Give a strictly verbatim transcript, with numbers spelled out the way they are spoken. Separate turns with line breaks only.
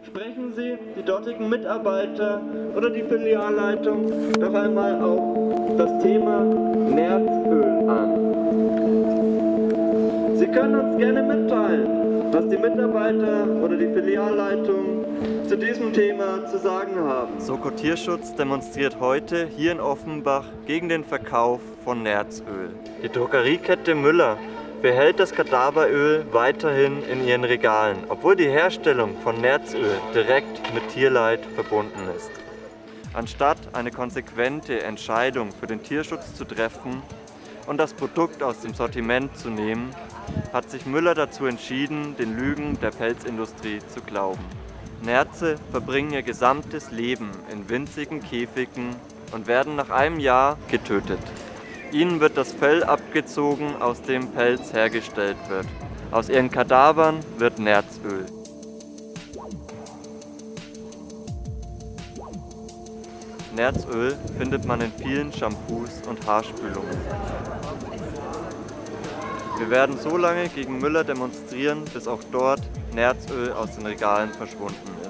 Sprechen Sie die dortigen Mitarbeiter oder die Filialleitung doch einmal auf das Thema Nerzöl an. Sie können uns gerne mitteilen, was die Mitarbeiter oder die Filialleitung zu diesem Thema zu sagen haben.
Soko Tierschutz demonstriert heute hier in Offenbach gegen den Verkauf von Nerzöl. Die Drogeriekette Müller behält das Kadaveröl weiterhin in ihren Regalen, obwohl die Herstellung von Nerzöl direkt mit Tierleid verbunden ist. Anstatt eine konsequente Entscheidung für den Tierschutz zu treffen und das Produkt aus dem Sortiment zu nehmen, hat sich Müller dazu entschieden, den Lügen der Pelzindustrie zu glauben. Nerze verbringen ihr gesamtes Leben in winzigen Käfigen und werden nach einem Jahr getötet. Ihnen wird das Fell abgezogen, aus dem Pelz hergestellt wird. Aus ihren Kadavern wird Nerzöl. Nerzöl findet man in vielen Shampoos und Haarspülungen. Wir werden so lange gegen Müller demonstrieren, bis auch dort Nerzöl aus den Regalen verschwunden ist.